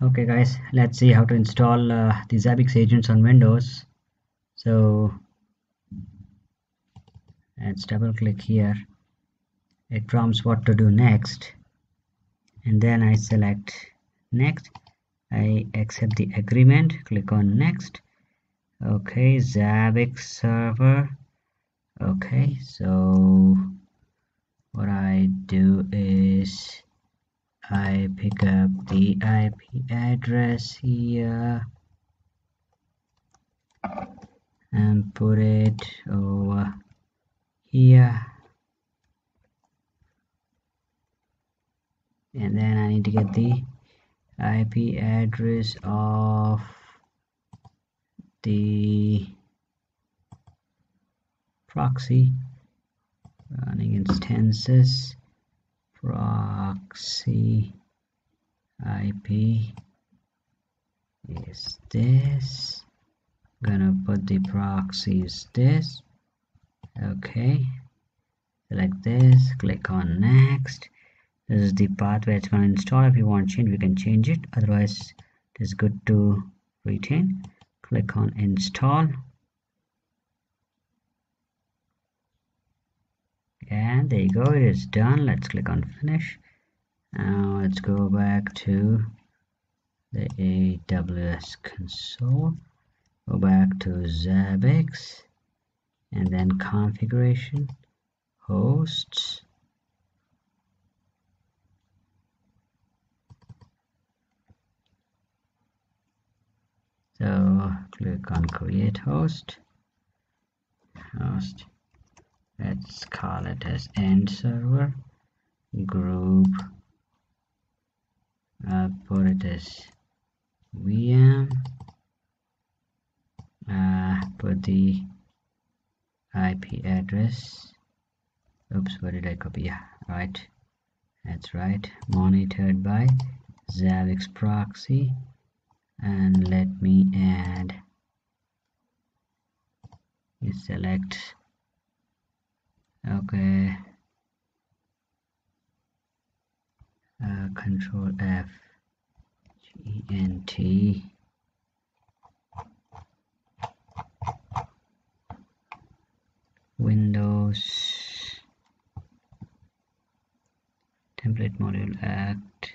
Okay guys, let's see how to install the Zabbix agents on Windows. So let's double click here. It prompts what to do next, and then I select next. I accept the agreement, click on next. Okay, Zabbix server. Okay, so what I do is I pick up the IP address here and put it over here, and then I need to get the IP address of the proxy running instances. Proxy IP is this. Gonna put the proxy is this. Okay, select this, click on next. This is the path where it's going to install. If you want to change, we can change it, otherwise it is good to retain. Click on install, and there you go, it is done. Let's click on finish. Now let's go back to the AWS console, go back to Zabbix, and then configuration, hosts, so click on create host. Let's call it as end server group. I'll put it as VM. Put the IP address. Oops, what did I copy? Yeah, right, that's right. Monitored by Zabbix proxy, and let me add. You select. Okay. Control F, GNT, Windows, template module act,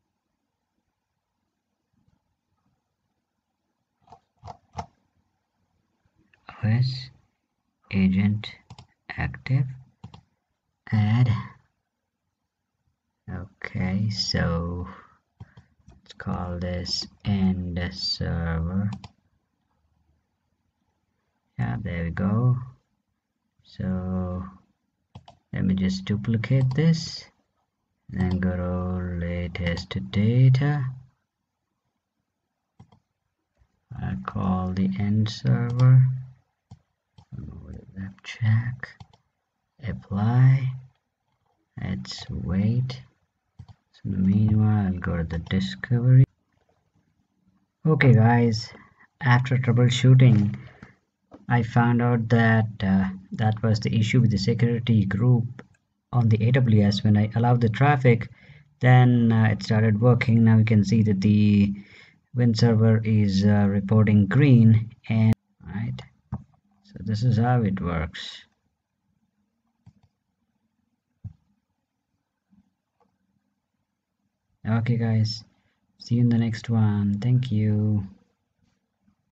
OS, agent active, add. Okay, so let's call this end server. Yeah, there we go. So let me just duplicate this, then go to latest data. I call the end server, web check, apply. Let's wait. So in the meanwhile, I'll go to the discovery. Okay guys, after troubleshooting, I found out that that was the issue with the security group on the AWS. When I allowed the traffic, then it started working. Now you can see that the Win server is reporting green, and right, so this is how it works. Okay guys, see you in the next one. Thank you.